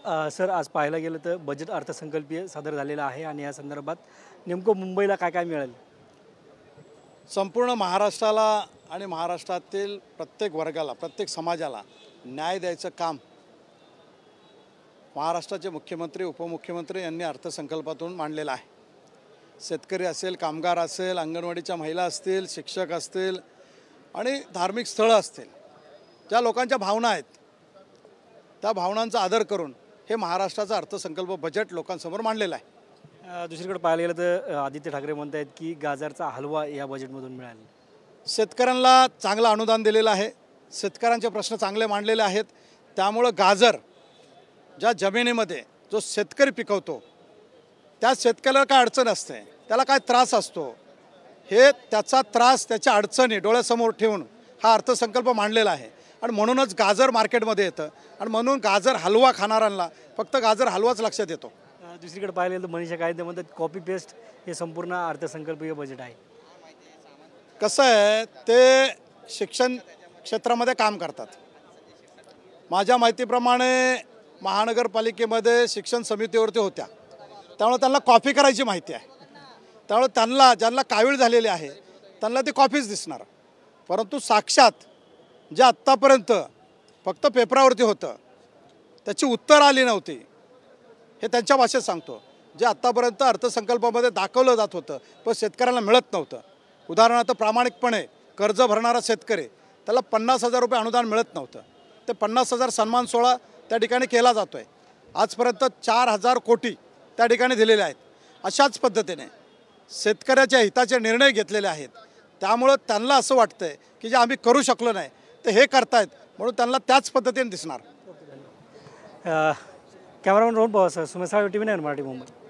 Sir आज पाहायला गेलं तर बजेट अर्थसंकल्पीय सादर झालेला आहे आणि या संदर्भात नेमकं मुंबईला काय काय मिळेल? संपूर्ण महाराष्ट्राला आणि महाराष्ट्रातील प्रत्येक वर्गाला प्रत्येक समाजाला न्याय द्यायचं काम महाराष्ट्राचे मुख्यमंत्री उपमुख्यमंत्री यांनी अर्थसंकल्पातून मांडलेलं आहे। शेतकरी असेल, कामगार असेल, अंगणवाडीच्या महिला असतील, शिक्षक असतील आणि धार्मिक स्थळं असतील, ज्या लोकांच्या भावना आहेत त्या भावनांचा आदर करून हे महाराष्ट्राचा अर्थसंकल्प बजेट लोकांसमोर मांडलेला आहे। दुसरीकडे पाहायला गेलं तर आदित्य ठाकरे म्हणत आहेत की गाजरचा हलवा या बजेटमधून मिळाला। शेतकऱ्यांना चांगलं अनुदान दिलेलं आहे, शेतकऱ्यांचे प्रश्न चांगले मांडलेले आहेत। त्यामुळं गाजर ज्या जमिनीमध्ये जो शेतकरी पिकवतो त्या शेतकऱ्याला काय अडचण असते, त्याला काय त्रास असतो, हे त्याचा त्रास त्याच्या अडचणी डोळ्यासमोर ठेवून हा अर्थसंकल्प मांडलेला आहे। आणि म्हणूनच गाजर मार्केटमध्ये येतं आणि म्हणून गाजर हलवा खाणाऱ्यांना फक्त गाजर हलवाच लक्षात येतो। दुसरीकडे पाहिलं तर मनीषा कायदे म्हणतात कॉपी पेस्ट हे संपूर्ण अर्थसंकल्पीय बजेट आहे। कसं आहे, ते शिक्षण क्षेत्रामध्ये काम करतात। माझ्या माहितीप्रमाणे महानगरपालिकेमध्ये शिक्षण समितीवरती होत्या, त्यामुळे त्यांना कॉपी करायची माहिती आहे। त्यामुळे ज्यांना कावीळ झालेली आहे त्यांना ती कॉपीच दिसणार, परंतु साक्षात जे आत्तापर्यंत फक्त पेपरावरती होतं त्याची उत्तर आली नव्हती, हे त्यांच्या भाषेत सांगतो। जे आत्तापर्यंत अर्थसंकल्पामध्ये दाखवलं जात होतं पण शेतकऱ्यांना मिळत नव्हतं। उदाहरणार्थ प्रामाणिकपणे कर्ज भरणारा शेतकरी त्याला 50,000 रुपये अनुदान मिळत नव्हतं, ते 50,000 सन्मान सोहळा त्या ठिकाणी केला जातो आहे। आजपर्यंत 4,000 कोटी त्या ठिकाणी दिलेले आहेत। अशाच पद्धतीने शेतकऱ्याच्या हिताचे निर्णय घेतलेले आहेत। त्यामुळं त्यांना असं वाटतंय की जे आम्ही करू शकलो नाही ते हे करतायत, म्हणून त्यांना त्याच पद्धतीने दिसणार। Cameraman Rohan Pawar sir, Sumesh TV 9 Marathi Mumbai.